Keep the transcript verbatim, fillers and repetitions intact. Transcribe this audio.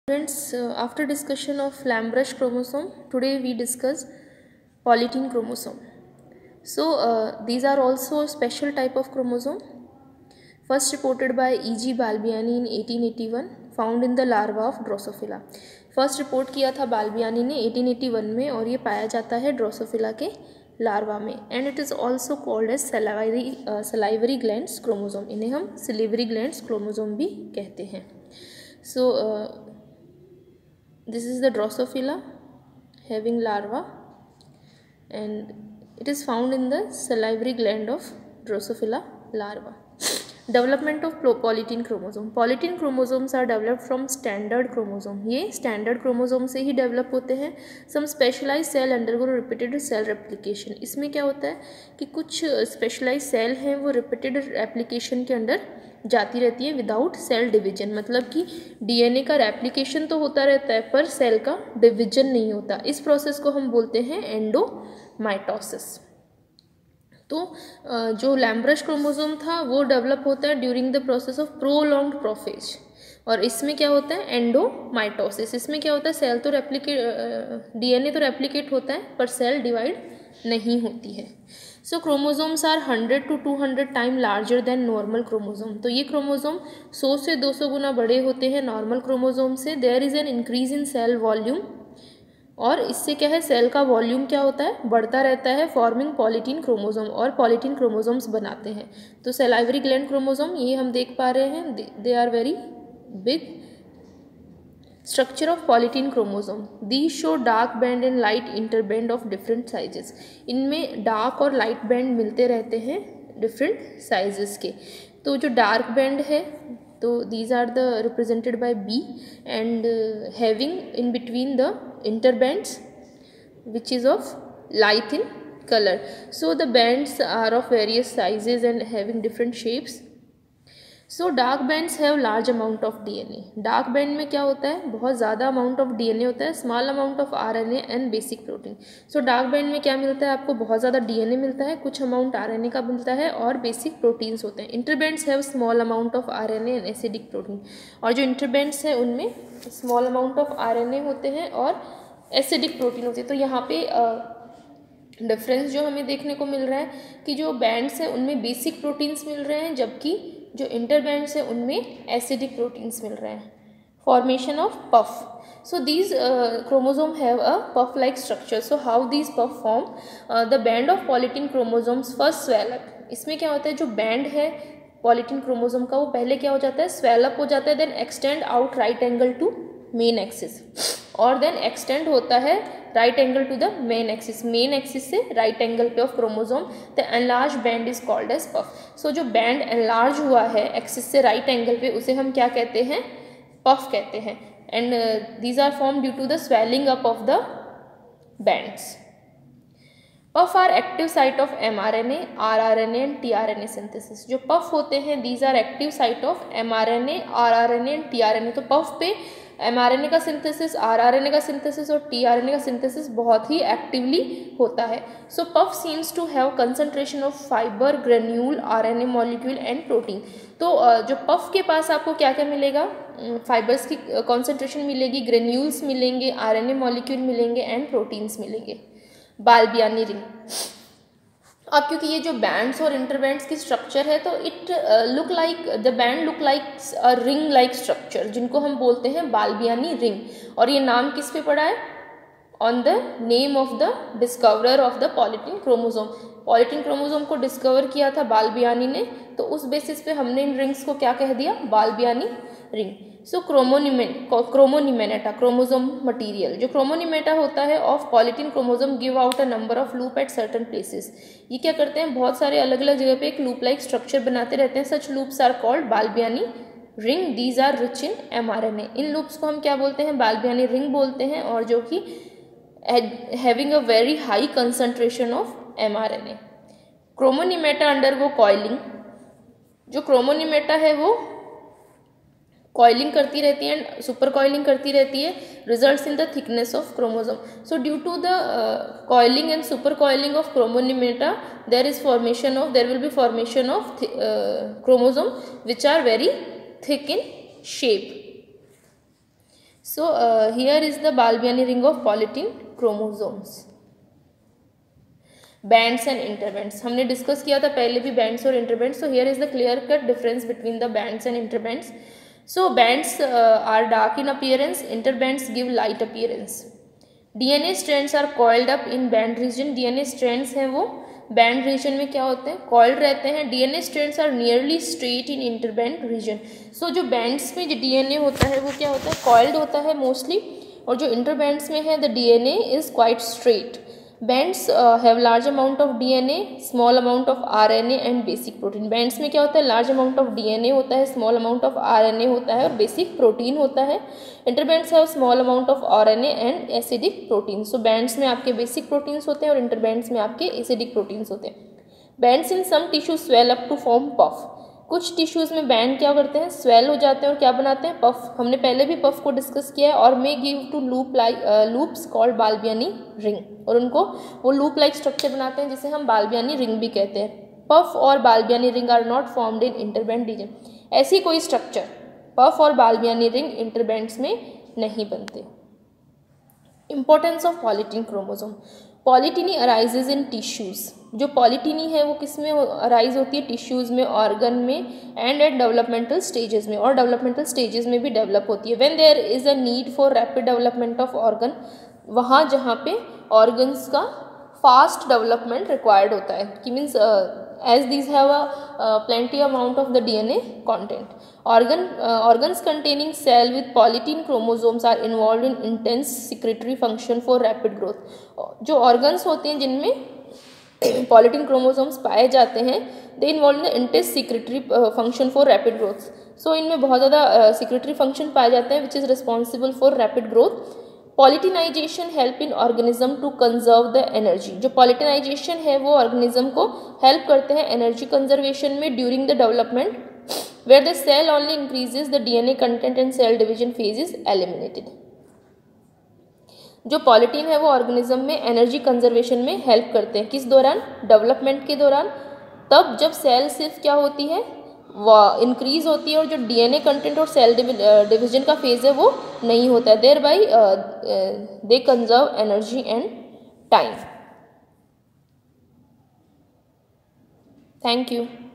Students, uh, after discussion of Lamb-Rush chromosome, today we discuss polytene chromosome. So, uh, these are also a special type of chromosome. First reported by E G Balbiani in eighteen eighty-one, found in the larva of Drosophila. First report किया था बाल्बियानी ने eighteen eighty-one में और ये पाया जाता है Drosophila के लार्वा में. And it is also called as salivary salivary glands chromosome. इन्हें हम सिलिवरी ग्लैंड्स क्रोमोसोम भी कहते हैं. सो this is the Drosophila having larva and it is found in the salivary gland of Drosophila larva. Development of polytene chromosome. Polytene chromosomes are developed from standard chromosome. ये standard chromosome से ही develop होते हैं. Some specialized cell undergo repeated cell replication. इसमें क्या होता है कि कुछ specialized cell हैं वो repeated replication के अंदर जाती रहती है विदाउट सेल डिवीजन. मतलब कि डीएनए का रेप्लिकेशन तो होता रहता है पर सेल का डिवीजन नहीं होता. इस प्रोसेस को हम बोलते हैं एंडोमाइटोसिस. तो जो लैम्ब-रश क्रोमोसोम था वो डेवलप होता है during the process of prolonged prophase. और इसमें क्या होता है एंडोमाइटोसिस. इसमें क्या होता है सेल तो रेप्लिकेट डीएनए तो रेप्लिकेट होता है पर सेल डिवाइड नहीं होती है. So chromosomes are hundred to two hundred time larger than normal chromosome. तो ये क्रोमोसोम सौ से दो सौ गुना बड़े होते हैं नॉर्मल क्रोमोसोम से. There is an increase in cell volume. और इससे क्या है सेल का वॉल्यूम क्या होता है बढ़ता रहता है फॉर्मिंग पॉलीटीन क्रोमोसोम. और पॉलीटीन क्रोमोसोम्स बनाते हैं. तो सलाइवरी ग्लैंड क्रोमोसोम ये हम देख पा रहे हैं. They are very big. Structure of polytene chromosome. These show dark band and light interband of different sizes. इनमें dark और light band मिलते रहते हैं different sizes के. तो जो dark band है तो these are the represented by B and uh, having in between the interbands which is of light in color. So the bands are of various sizes and having different shapes. So dark bands have large amount of DNA. Dark band में क्या होता है बहुत ज़्यादा amount of DNA होता है. Small amount of RNA and basic protein. So dark band में क्या मिलता है आपको बहुत ज़्यादा डीएनए मिलता है, कुछ अमाउंट आरएनए का मिलता है और बेसिक प्रोटीन्स होते हैं. Interbands have small amount of RNA and acidic protein. और जो इंटरबैंड्स हैं उनमें स्मॉल अमाउंट ऑफ आरएनए होते हैं और एसिडिक प्रोटीन होते हैं. तो यहाँ पे डिफरेंस जो हमें देखने को मिल रहा है कि जो बैंड्स हैं उनमें बेसिक प्रोटीन्स मिल रहे हैं जबकि जो इंटरबैंड्स है उनमें एसिडिक प्रोटीन्स मिल रहे हैं. Formation of puff. So these chromosome have a puff like structure. So how these puff form. The band of polytene chromosomes first swell up. इसमें क्या होता है जो बैंड है पॉलीटीन क्रोमोसोम का वो पहले क्या हो जाता है स्वेल अप हो जाता है. Then extend out right angle to main axis और देन एक्सटेंड होता है right angle to the main axis. Main axis से राइट एंगल पे of chromosome. The enlarge band is called as puff. So जो band enlarge हुआ है axis से right angle पे उसे हम क्या कहते हैं पफ कहते हैं. And these are form due to the swelling up of the bands. Puff are active site of M R N A, R R N A and T R N A synthesis. जो puff होते हैं these are active site of M R N A, R R N A and T R N A. तो puff पे M R N A का synthesis, R R N A का synthesis और T R N A का synthesis बहुत ही actively होता है. So puff seems to have concentration of fibre, granule, R N A molecule and protein. तो जो puff के पास आपको क्या क्या मिलेगा फाइबर्स की कॉन्सेंट्रेशन मिलेगी, ग्रेन्यूल्स मिलेंगे, आर एन ए मॉलिक्यूल मिलेंगे एंड प्रोटीन्स मिलेंगे. Balbiani ring. अब क्योंकि ये जो बैंड्स और इंटरबैंड्स की स्ट्रक्चर है तो it look like the band look like a ring like structure जिनको हम बोलते हैं बाल्बियानी रिंग. और ये नाम किस पे पड़ा है on the name of the discoverer of the polytene chromosome. Polytene chromosome को डिस्कवर किया था बाल्बियानी ने तो उस बेसिस पे हमने इन रिंग्स को क्या कह दिया Balbiani ring. So chromonemata chromonemata chromosome material. जो क्रोमोनिमेटा होता है of polytene chromosome give out a number of loop at certain places. ये क्या करते हैं बहुत सारे अलग अलग जगह पे एक लूप लाइक स्ट्रक्चर बनाते रहते हैं. Such loops are called Balbiani ring. These are rich in M R N A. इन लूप्स को हम क्या बोलते हैं बाल्बियानी रिंग बोलते हैं और जो कि having a very high concentration of M R N A. Chromonemata undergo coiling. जो क्रोमोनिमेटा है वो कॉइलिंग करती रहती है, सुपर कॉइलिंग करती रहती है, results in the thickness of chromosome. So due to the coiling and super coiling of chromonemata there is formation of there will be formation of chromosome which are very thick in shape. So uh, here is the Balbani ring of polytene chromosomes. Bands and interbands हमने discuss किया था पहले भी, bands और interbands. So here is the clear cut difference between the bands and interbands. So bands are dark in appearance, interbands give light appearance. DNA strands are coiled up in band region. DNA strands हैं वो band reason में क्या होते हैं, coiled रहते हैं. DNA strands are nearly straight in interband region. So जो bands में जो डीएनए होता है वो क्या होता है, कॉइल्ड होता है मोस्टली, और जो इंटरबैंड्स में है the DNA is quite straight. Bands have large amount of DNA, small amount of RNA and basic protein. Bands में क्या होता है, लार्ज अमाउंट ऑफ डीएनए होता है, स्मॉल अमाउंट ऑफ आरएनए होता है और बेसिक प्रोटीन होता है. Interbands have small amount of RNA and acidic protein. So bands में आपके बेसिक प्रोटीन्स होते हैं और इंटरबैंड्स में आपके एसिडिक प्रोटीन्स होते हैं. Bands in some tissue swell up to form puff. कुछ टिश्यूज़ में बैंड क्या करते हैं, स्वेल हो जाते हैं और क्या बनाते हैं, पफ. हमने पहले भी पफ को डिस्कस किया है. और may give to loop like loops called Balbiani ring. और उनको वो लूप लाइक स्ट्रक्चर बनाते हैं जिसे हम बाल्बियानी रिंग भी कहते हैं. पफ और Balbiani ring are not formed in interband region. ऐसी कोई स्ट्रक्चर पफ और बाल्बियानी रिंग इंटरबैंड्स में नहीं बनते. Importance of polytene chromosome. Polyteny arises in tissues. जो पॉलीटिनी है वो किस में अराइज होती है, टिश्यूज़ में, ऑर्गन में एंड एट डेवलपमेंटल स्टेजेस में. और डेवलपमेंटल स्टेजेस में भी डेवलप होती है. When there is a need for rapid development of organ, वहाँ जहाँ पे ऑर्गन्स का फास्ट डेवलपमेंट रिक्वायर्ड होता है, कि means as these have a plenty amount of the DNA content. organ uh, organs containing cell with polytene chromosomes are involved in intense secretory function for rapid growth. जो organs होते हैं जिनमें polytene chromosomes पाए जाते हैं, they involve in the intense secretory uh, function for rapid growth. So इनमें बहुत ज़्यादा uh, secretory function पाए जाते हैं which is responsible for rapid growth. Polytenization help in organism to conserve the energy. जो पॉलिटिनाइजेशन है वो ऑर्गेनिज्म को हेल्प करते हैं एनर्जी कंजर्वेशन में during the development, where the cell only increases the DNA content and cell division phase is eliminated. जो polytene है वो ऑर्गेनिज्म में एनर्जी कंजर्वेशन में हेल्प करते हैं. किस दौरान, डेवलपमेंट के दौरान. तब जब सेल सिर्फ क्या होती है, वह इंक्रीज होती है और जो डीएनए कंटेंट और सेल डिवीजन का फेज है वो नहीं होता है. Thereby they conserve energy and time. Thank you.